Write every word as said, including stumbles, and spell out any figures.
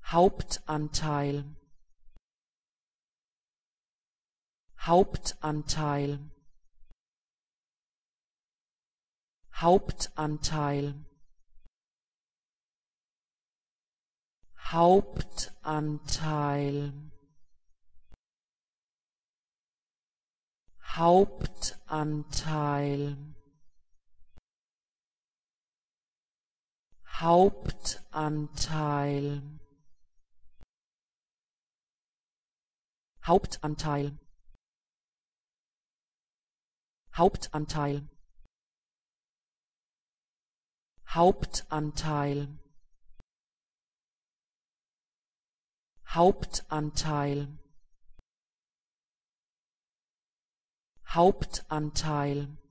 Hauptanteil, Hauptanteil, Hauptanteil, Hauptanteil, Hauptanteil, Hauptanteil, Hauptanteil, Hauptanteil, Hauptanteil, Hauptanteil, Hauptanteil,